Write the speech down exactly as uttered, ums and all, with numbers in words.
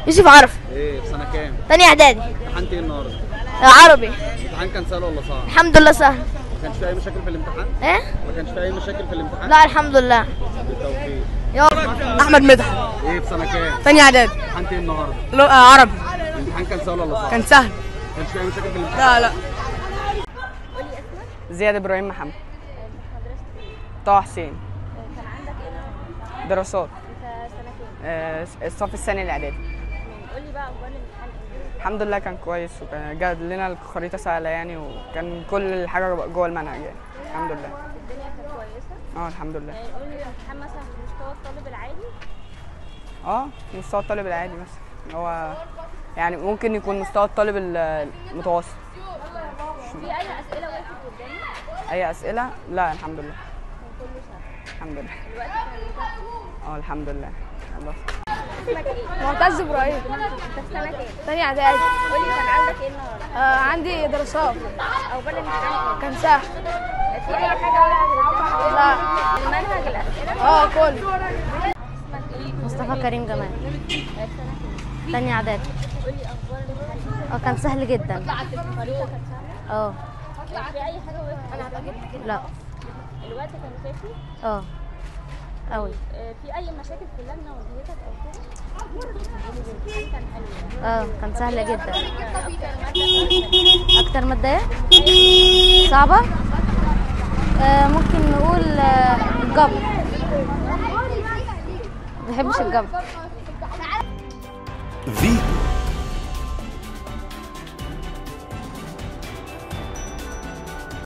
يوسف عرف. ايه في سنه كام؟ تاني اعدادي. امتحنت ايه النهارده؟ عربي. الامتحان كان سهل ولا صعب؟ الحمد لله سهل. ما كانش في اي مشاكل في الامتحان؟ ايه؟ ما كانش في اي مشاكل في الامتحان؟ لا الحمد لله. بالتوفيق. يلا. احمد مدحت. ايه في سنه كام؟ تاني اعدادي. امتحنت ايه النهارده؟ لو آه عربي. الامتحان كان سهل ولا صعب؟ كان سهل. ما كانش في اي مشاكل في الامتحان؟ لا لا. زياد ابراهيم محمد. طه حسين. كان عندك ايه؟ دراسات. انت سنه كام؟ آه الصف الثاني الاعدادي. قول لي بقى اخبار الامتحان ايه؟ الحمد لله كان كويس، وكان جاب لنا الخريطه سهله يعني، وكان كل حاجه جوه المنهج يعني. الحمد لله. الدنيا كانت كويسه؟ اه الحمد لله. يعني قول لي الامتحان مثلا في مستوى الطالب العادي؟ اه مستوى الطالب العادي مثلا هو يعني ممكن يكون مستوى الطالب المتوسط. في اي اسئله وقفت قدامي؟ اي اسئله؟ لا الحمد لله. كان كله سهل. الحمد لله. الوقت كان متاح؟ اه الحمد لله. الله. اسمك ايه؟ معتز ابراهيم. انت في سنه كام؟ تاني اعدادي. قول لي كان عندك ايه النهارده؟ آه عندي دراسات. اخبار الامتحان كان سهل. ايه؟ في اي حاجه وقفت قدامك؟ لا. المنهج الاسئله؟ اه كله. اسمك ايه؟ مصطفى كريم جمال. في سنه كام؟ تاني اعدادي. قول لي اخبار الامتحان. اه كان سهل جدا. الخريطه كانت سهله؟ اه في اي حاجه وقفت قدامك؟ لا. الوقت كان كافي؟ اه قوي. آه، في اي مشاكل في اللجنه واجهتك او كده؟ الامتحان كان حلو. اه كان سهل جدا. اكتر ماده صعبة؟ اكتر مادة ايه صعبة؟ آه ممكن نقول آه الجبر. ما بحبش الجبر. فيتو.